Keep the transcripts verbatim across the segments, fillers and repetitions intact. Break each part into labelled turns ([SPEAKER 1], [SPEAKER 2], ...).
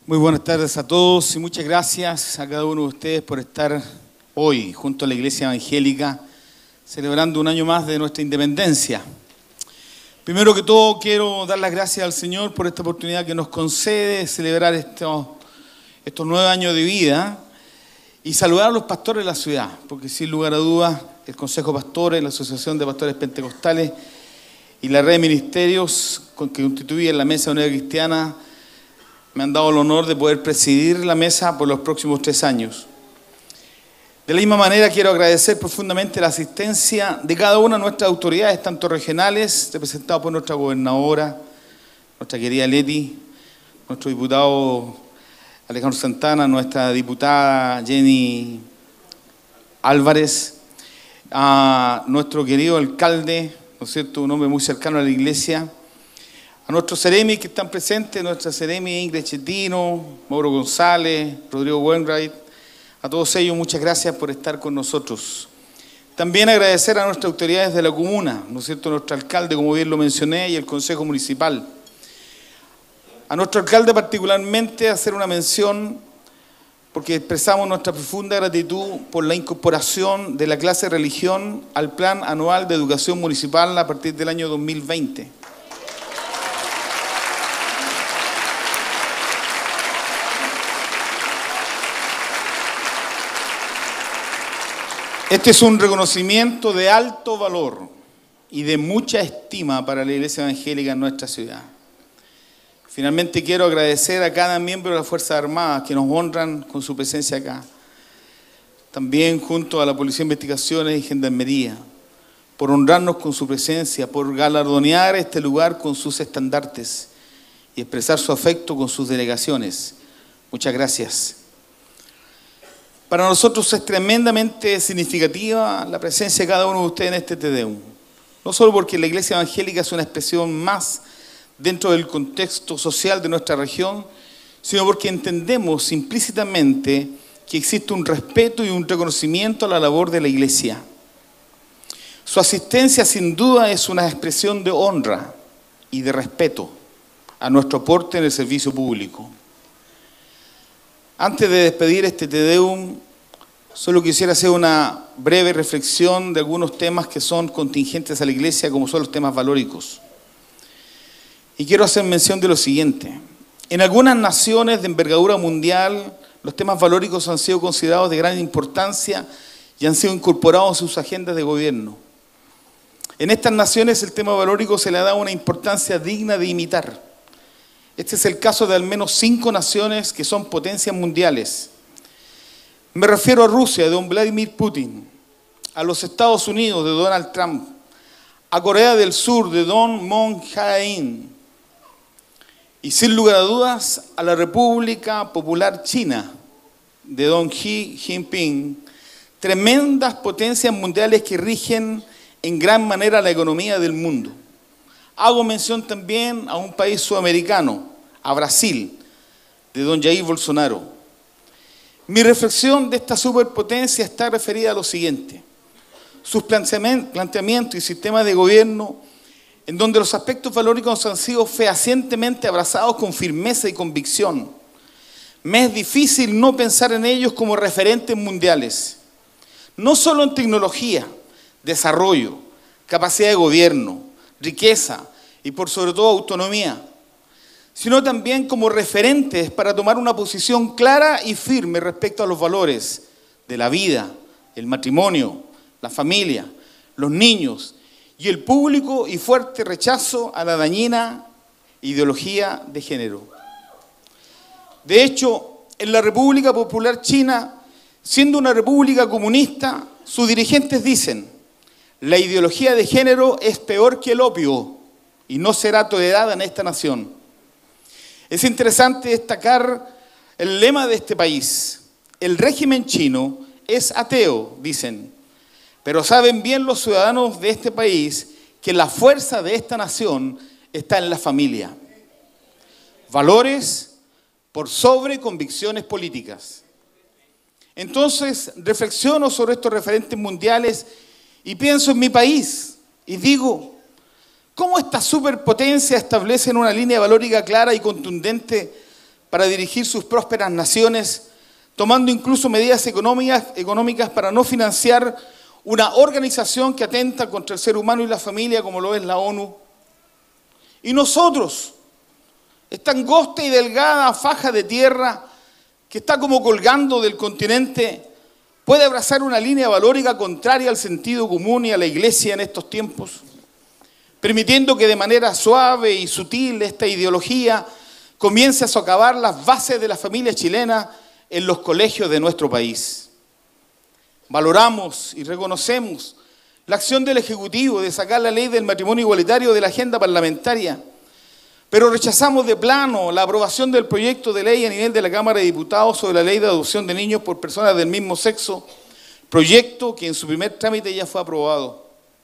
[SPEAKER 1] Muy buenas tardes a todos y muchas gracias a cada uno de ustedes por estar hoy junto a la Iglesia Evangélica celebrando un año más de nuestra independencia. Primero que todo quiero dar las gracias al Señor por esta oportunidad que nos concede de celebrar estos, estos nueve años de vida y saludar a los pastores de la ciudad, porque sin lugar a dudas el Consejo de Pastores, la Asociación de Pastores Pentecostales y la red de ministerios que constituye la Mesa Unidad Cristiana me han dado el honor de poder presidir la mesa por los próximos tres años. De la misma manera quiero agradecer profundamente la asistencia de cada una de nuestras autoridades, tanto regionales, representadas por nuestra gobernadora, nuestra querida Leti, nuestro diputado Alejandro Santana, nuestra diputada Jenny Álvarez, a nuestro querido alcalde, ¿no es cierto?, un hombre muy cercano a la iglesia, a nuestros seremis que están presentes, nuestra seremi Ingrid Chetino, Mauro González, Rodrigo Wainwright, a todos ellos muchas gracias por estar con nosotros. También agradecer a nuestras autoridades de la comuna, ¿no es cierto?, nuestro alcalde, como bien lo mencioné, y el Consejo Municipal. A nuestro alcalde particularmente hacer una mención porque expresamos nuestra profunda gratitud por la incorporación de la clase de religión al Plan Anual de Educación Municipal a partir del año dos mil veinte. Este es un reconocimiento de alto valor y de mucha estima para la Iglesia Evangélica en nuestra ciudad. Finalmente quiero agradecer a cada miembro de las Fuerzas Armadas que nos honran con su presencia acá. También junto a la Policía de Investigaciones y Gendarmería, por honrarnos con su presencia, por galardonear este lugar con sus estandartes y expresar su afecto con sus delegaciones. Muchas gracias. Para nosotros es tremendamente significativa la presencia de cada uno de ustedes en este Te Deum. No solo porque la Iglesia Evangélica es una expresión más dentro del contexto social de nuestra región, sino porque entendemos implícitamente que existe un respeto y un reconocimiento a la labor de la Iglesia. Su asistencia sin duda es una expresión de honra y de respeto a nuestro aporte en el servicio público. Antes de despedir este Te Deum, solo quisiera hacer una breve reflexión de algunos temas que son contingentes a la Iglesia, como son los temas valóricos. Y quiero hacer mención de lo siguiente. En algunas naciones de envergadura mundial, los temas valóricos han sido considerados de gran importancia y han sido incorporados en sus agendas de gobierno. En estas naciones el tema valórico se le ha dado una importancia digna de imitar. Este es el caso de al menos cinco naciones que son potencias mundiales. Me refiero a Rusia, de don Vladimir Putin, a los Estados Unidos, de Donald Trump, a Corea del Sur, de don Moon Jae-in, y sin lugar a dudas a la República Popular China, de don Xi Jinping, tremendas potencias mundiales que rigen en gran manera la economía del mundo. Hago mención también a un país sudamericano, a Brasil, de don Jair Bolsonaro. Mi reflexión de esta superpotencia está referida a lo siguiente: sus planteamientos y sistemas de gobierno en donde los aspectos valóricos han sido fehacientemente abrazados con firmeza y convicción. Me es difícil no pensar en ellos como referentes mundiales, no solo en tecnología, desarrollo, capacidad de gobierno, riqueza y por sobre todo autonomía, sino también como referentes para tomar una posición clara y firme respecto a los valores de la vida, el matrimonio, la familia, los niños y el público y fuerte rechazo a la dañina ideología de género. De hecho, en la República Popular China, siendo una república comunista, sus dirigentes dicen: la ideología de género es peor que el opio y no será tolerada en esta nación. Es interesante destacar el lema de este país. El régimen chino es ateo, dicen, pero saben bien los ciudadanos de este país que la fuerza de esta nación está en la familia. Valores por sobre convicciones políticas. Entonces, reflexiono sobre estos referentes mundiales y pienso en mi país y digo: ¿cómo esta superpotencia establece una línea valórica clara y contundente para dirigir sus prósperas naciones, tomando incluso medidas económicas, económicas para no financiar una organización que atenta contra el ser humano y la familia, como lo es la ONU. Y nosotros, esta angosta y delgada faja de tierra que está como colgando del continente, puede abrazar una línea valórica contraria al sentido común y a la iglesia en estos tiempos, permitiendo que de manera suave y sutil esta ideología comience a socavar las bases de la familia chilena en los colegios de nuestro país. Valoramos y reconocemos la acción del Ejecutivo de sacar la ley del matrimonio igualitario de la agenda parlamentaria, pero rechazamos de plano la aprobación del proyecto de ley a nivel de la Cámara de Diputados sobre la ley de adopción de niños por personas del mismo sexo, proyecto que en su primer trámite ya fue aprobado.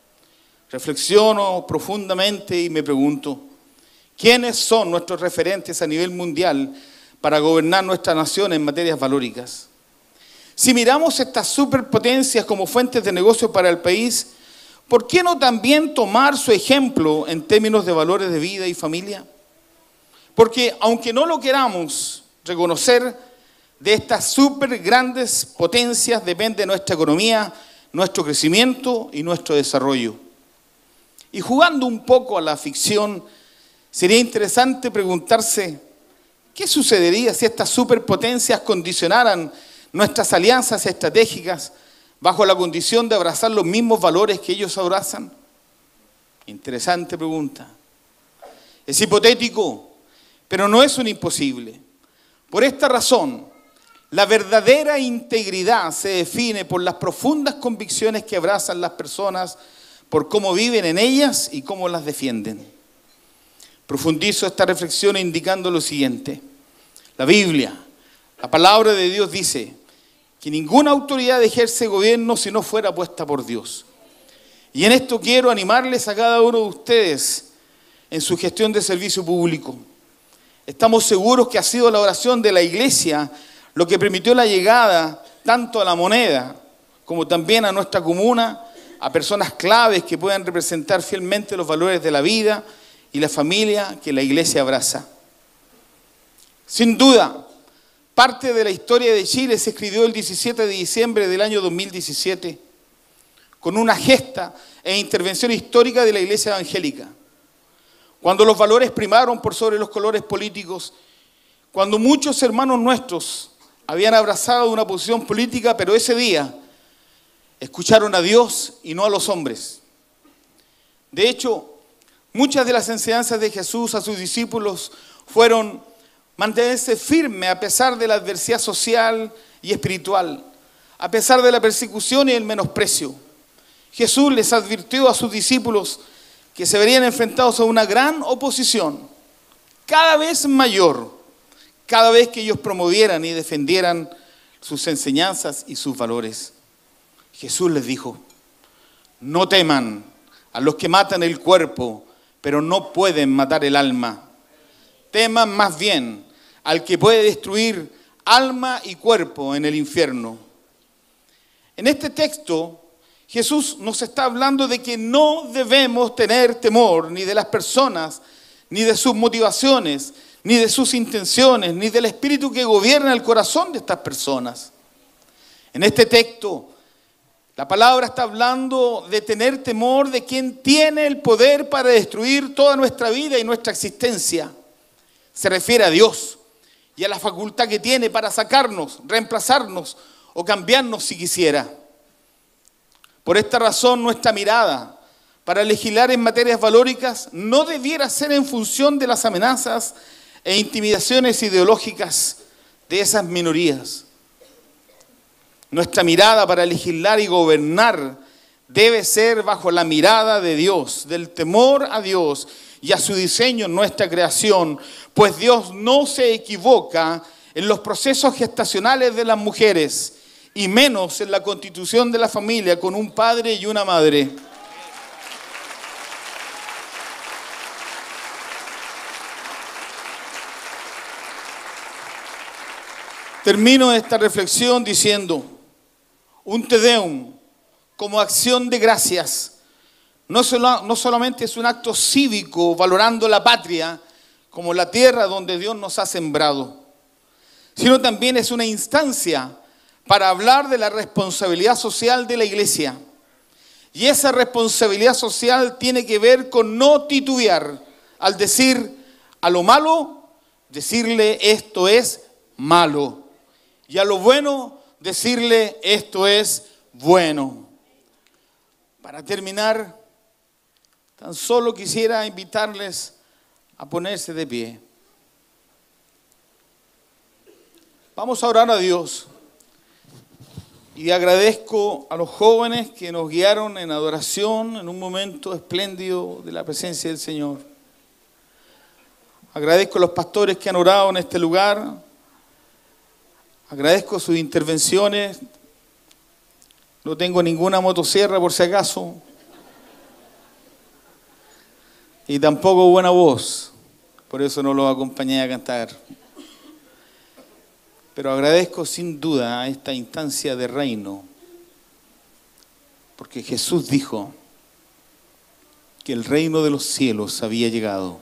[SPEAKER 1] Reflexiono profundamente y me pregunto, ¿quiénes son nuestros referentes a nivel mundial para gobernar nuestra nación en materias valóricas? Si miramos estas superpotencias como fuentes de negocio para el país, ¿por qué no también tomar su ejemplo en términos de valores de vida y familia? Porque aunque no lo queramos reconocer, de estas super grandes potencias depende nuestra economía, nuestro crecimiento y nuestro desarrollo. Y jugando un poco a la ficción, sería interesante preguntarse, ¿qué sucedería si estas superpotencias condicionaran nuestras alianzas estratégicas bajo la condición de abrazar los mismos valores que ellos abrazan? Interesante pregunta. Es hipotético, pero no es un imposible. Por esta razón, la verdadera integridad se define por las profundas convicciones que abrazan las personas, por cómo viven en ellas y cómo las defienden. Profundizo esta reflexión indicando lo siguiente. La Biblia, la palabra de Dios dice que ninguna autoridad ejerce gobierno si no fuera puesta por Dios. Y en esto quiero animarles a cada uno de ustedes en su gestión de servicio público. Estamos seguros que ha sido la oración de la iglesia lo que permitió la llegada tanto a La Moneda como también a nuestra comuna, a personas claves que puedan representar fielmente los valores de la vida y la familia que la iglesia abraza. Sin duda, parte de la historia de Chile se escribió el diecisiete de diciembre del año dos mil diecisiete con una gesta e intervención histórica de la iglesia evangélica. Cuando los valores primaron por sobre los colores políticos, cuando muchos hermanos nuestros habían abrazado una posición política, pero ese día escucharon a Dios y no a los hombres. De hecho, muchas de las enseñanzas de Jesús a sus discípulos fueron mantenerse firme a pesar de la adversidad social y espiritual, a pesar de la persecución y el menosprecio. Jesús les advirtió a sus discípulos que se verían enfrentados a una gran oposición, cada vez mayor, cada vez que ellos promovieran y defendieran sus enseñanzas y sus valores. Jesús les dijo, no teman a los que matan el cuerpo, pero no pueden matar el alma. Teman más bien al que puede destruir alma y cuerpo en el infierno. En este texto, Jesús nos está hablando de que no debemos tener temor ni de las personas, ni de sus motivaciones, ni de sus intenciones, ni del espíritu que gobierna el corazón de estas personas. En este texto, la palabra está hablando de tener temor de quien tiene el poder para destruir toda nuestra vida y nuestra existencia. Se refiere a Dios y a la facultad que tiene para sacarnos, reemplazarnos o cambiarnos si quisiera. Por esta razón, nuestra mirada para legislar en materias valóricas no debiera ser en función de las amenazas e intimidaciones ideológicas de esas minorías. Nuestra mirada para legislar y gobernar debe ser bajo la mirada de Dios, del temor a Dios y a su diseño en nuestra creación, pues Dios no se equivoca en los procesos gestacionales de las mujeres y menos en la constitución de la familia con un padre y una madre. Termino esta reflexión diciendo, un Te Deum como acción de gracias no, solo, no solamente es un acto cívico valorando la patria como la tierra donde Dios nos ha sembrado. sino también es una instancia para hablar de la responsabilidad social de la iglesia. Y esa responsabilidad social tiene que ver con no titubear al decir a lo malo, decirle esto es malo. Y a lo bueno, decirle esto es bueno. Para terminar, tan solo quisiera invitarles a ponerse de pie. Vamos a orar a Dios. Y agradezco a los jóvenes que nos guiaron en adoración en un momento espléndido de la presencia del Señor. Agradezco a los pastores que han orado en este lugar. Agradezco sus intervenciones. No tengo ninguna motosierra por si acaso. Y tampoco buena voz. Por eso no los acompañé a cantar. Pero agradezco sin duda a esta instancia de reino, porque Jesús dijo que el reino de los cielos había llegado.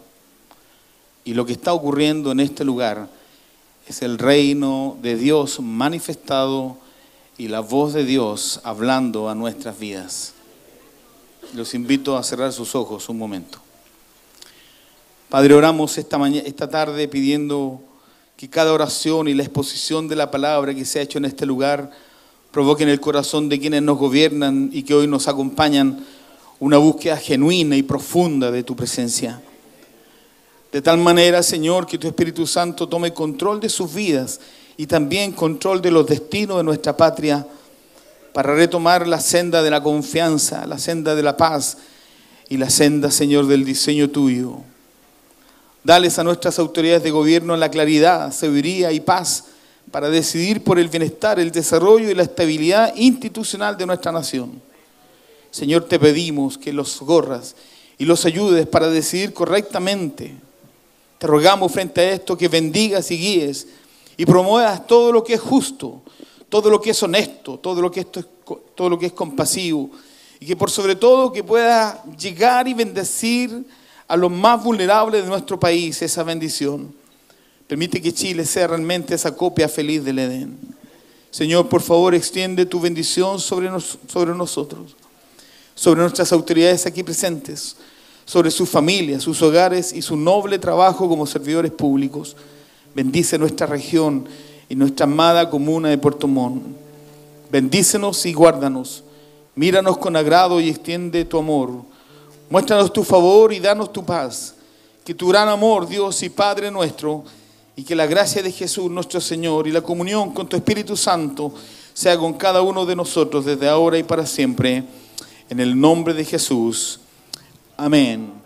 [SPEAKER 1] Y lo que está ocurriendo en este lugar es el reino de Dios manifestado y la voz de Dios hablando a nuestras vidas. Los invito a cerrar sus ojos un momento. Padre, oramos esta mañana, esta tarde pidiendo que cada oración y la exposición de la palabra que se ha hecho en este lugar provoque en el corazón de quienes nos gobiernan y que hoy nos acompañan una búsqueda genuina y profunda de tu presencia. De tal manera, Señor, que tu Espíritu Santo tome control de sus vidas y también control de los destinos de nuestra patria para retomar la senda de la confianza, la senda de la paz y la senda, Señor, del diseño tuyo. Dales a nuestras autoridades de gobierno la claridad, sabiduría y paz para decidir por el bienestar, el desarrollo y la estabilidad institucional de nuestra nación. Señor, te pedimos que los socorras y los ayudes para decidir correctamente. Te rogamos frente a esto que bendigas y guíes y promuevas todo lo que es justo, todo lo que es honesto, todo lo que es, todo lo que es compasivo y que por sobre todo que pueda llegar y bendecir a los más vulnerables de nuestro país esa bendición. Permite que Chile sea realmente esa copia feliz del Edén. Señor, por favor, extiende tu bendición sobre, nos, sobre nosotros, sobre nuestras autoridades aquí presentes, sobre sus familias, sus hogares y su noble trabajo como servidores públicos. Bendice nuestra región y nuestra amada comuna de Puerto Montt. Bendícenos y guárdanos. Míranos con agrado y extiende tu amor. Muéstranos tu favor y danos tu paz. Que tu gran amor, Dios y Padre nuestro, y que la gracia de Jesús nuestro Señor y la comunión con tu Espíritu Santo sea con cada uno de nosotros desde ahora y para siempre. En el nombre de Jesús. Amén.